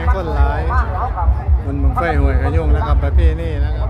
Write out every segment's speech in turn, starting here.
คนหลายมันบังไฟห่วยขยุ่งนะครับประเภทนี้นะครับ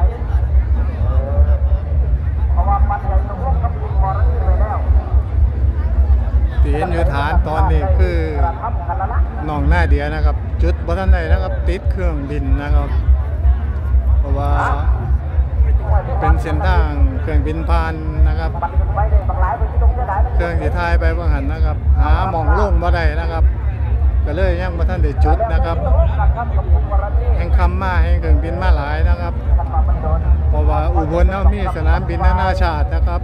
ที่เห็นอยู่ฐานตอนนี้คือหนองหน้าเดียนะครับ จุดบนท่านใดนะครับติดเครื่องบินนะครับเพราะว่าเป็นเส้นทางเครื่องบินผ่านนะครับเครื่องที่ทายไปบางหันนะครับหาหม่องโล่งบ่ได้นะครับก็เลยยังบ่ทันได้จุดนะครับแห่งคำมาแห่งเครื่องบินมาหลายนะครับเพราะว่าอุบลเรามีสนามบินนานาชาตินะครับ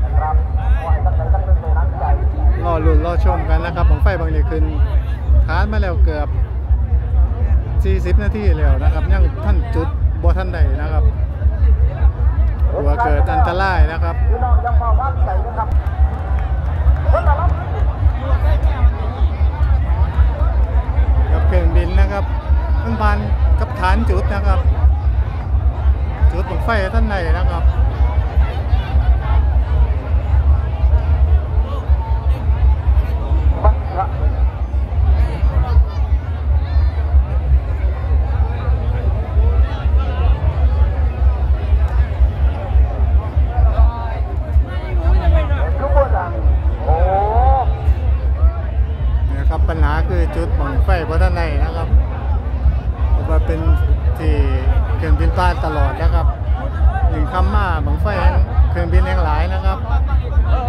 รอลุ้นรอชมกันนะครับบั้งไฟบางนี่ขึ้นฐานมาแล้วเกือบ40 นาทีแล้วนะครับยังท่านจุดบ่ทันใดนะครับกลัวเกิดอันตรายนะครับกับเครื่องบินนะครับมันผ่านกับฐานจุดนะครับจุดบั้งไฟท่านใดนะครับปัญหาคือจุดบั้งไฟบนท่านในนะครับเพราะว่าเป็นที่เครื่องบินผ่านตลอดนะครับหนึ่งคำมาบั้งไฟเครื่องบินแห่งหลายนะครับ